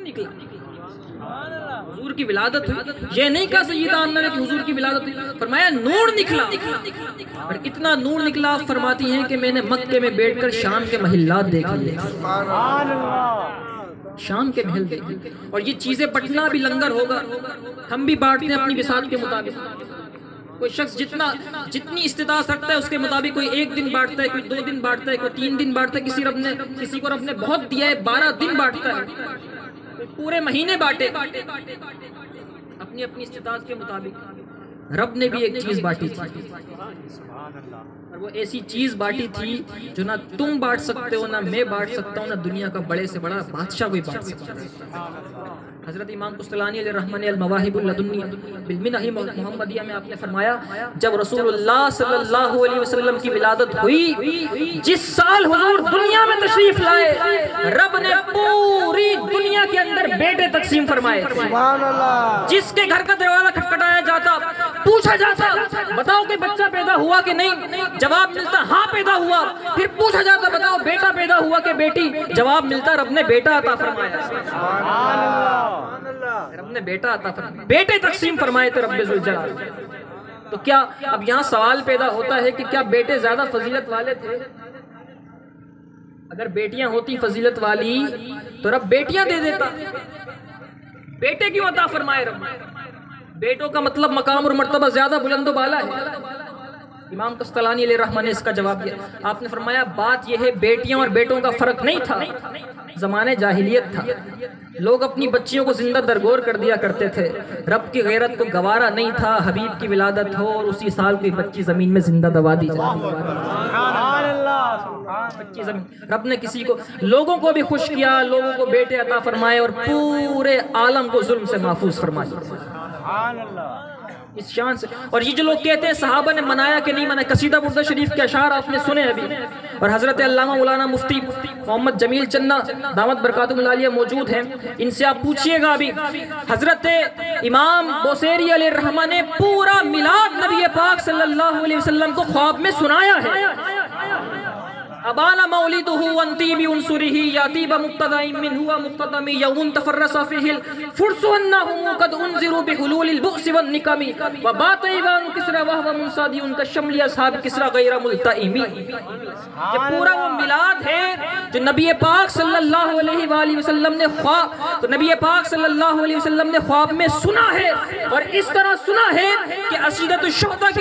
निकला, हुजूर की विलादत हुई। ये नहीं कहा सैयदा आमना ने कि हुजूर की विलादत हुई, फरमाया नूर निकला। और इतना नूर निकला, आप फरमाती हैं कि मैंने मक्के में बैठकर शाम के महिलात देख लिए, शाम के महल देखे। और ये चीजें बंटना भी लंगर होगा, हम भी बांटते हैं अपनी बिसात के मुताबिक। कोई शख्स जितनी इस्तिताअत रखता है उसके मुताबिक, कोई 1 दिन बांटता है, कोई 2 दिन बांटता है, कोई 3 दिन बांटता है, किसी को रब ने बहुत दिया है 12 दिन बांटता है, कोई पूरे महीने बांटे, अपनी अपनी इस्तिताअत के मुताबिक। रब ने भी एक चीज बांटी थी, और वो ऐसी चीज बांटी थी जो ना तुम बांट सकते हो, ना मैं बांट सकता हूँ, ना दुनिया का बड़े से बड़ा बादशाह कोई बांट सकता है। हजरत इमाम कुस्तलानी अलैहिर्रहमान अल-मवाहिबुल लदुन्निया बिल मिनह मुहम्मदिया में आपने फरमाया, जब रसूलुल्लाह सल्लल्लाहु अलैहि वसल्लम की विलादत हुई, जिस साल हुजूर दुनिया में तशरीफ लाए, रब ने पूरी दुनिया के अंदर बेटे तकसीम फरमाए। सुभान अल्लाह। जिसके घर का दरवाजा खटखटाया जाता, पूछा जाता बताओ कि बच्चा पैदा हुआ कि नहीं, जवाब मिलता हाँ पैदा हुआ। फिर पूछा जाता बताओ बेटा पैदा हुआ कि बेटी, जवाब मिलता रब ने बेटा अता फरमाया। रब ने बेटा अता फरमाया, बेटे तकसीम फरमाए थे रब्बे जुल जलाल। तो क्या अब यहाँ सवाल पैदा होता है कि क्या बेटे ज्यादा फजीलत वाले थे? अगर बेटियां होती फजीलत वाली तो रब बेटियां दे देता, बेटे क्यों अता फरमाए रब? बेटों का मतलब मकाम और मर्तबा ज्यादा बुलंदो बाला है। इमाम कस्तलानी अलैहिर्रहमान ने इसका जवाब दिया, आपने फरमाया बात यह है बेटियां और बेटों का फर्क नहीं था, जमाने जाहिलियत था, लोग अपनी बच्चियों को जिंदा दरगोर कर दिया करते थे, रब की गैरत को गवारा नहीं था हबीब की विलादत हो और उसी साल कोई बच्ची जमीन में जिंदा दबा दी जाए। रब ने किसी को, लोगों को भी खुश किया, लोगों को बेटे अता फरमाए और पूरे आलम को जुल्म से महफूज फरमाए इस शान से। और ये जो लोग कहते हैं सहाबा ने मनाया कि नहीं मनाया, कसीदा बुर्दा शरीफ के अशार आपने सुने अभी, और हजरत अल्लामा मौलाना मुफ्ती मोहम्मद जमील चन्ना दामत बरकातुहुल आलिया मौजूद हैं, इनसे आप पूछिएगा अभी। हजरत इमाम बोसेरी अलैहिर्रहमान ने पूरा मिलाद नबी पाक सल्लल्लाहु अलैहि वसल्लम को ख्वाब में सुनाया है। अबाना मौलिदुहु वंतीबी उनसुरिही यातीबा मुक्तदाइम मिनहु व मुक्तदमी यौन तफर्रसा फीहिल फुरसु अन्नहुम कद उनजिरु बिहुलूलिल बुअस वन निकमी व बातईवान किसरा वहव मुनसादी उनका शमली असहाब किसरा गैर मुल्तइमी। ये पूरा वो मिलाद है जो नबी पाक सल्लल्लाहु अलैहि वसल्लम ने ख्वाब, तो नबी पाक सल्लल्लाहु अलैहि वसल्लम ने ख्वाब में सुना है, और इस तरह सुना है कि असीदतुश शुहदा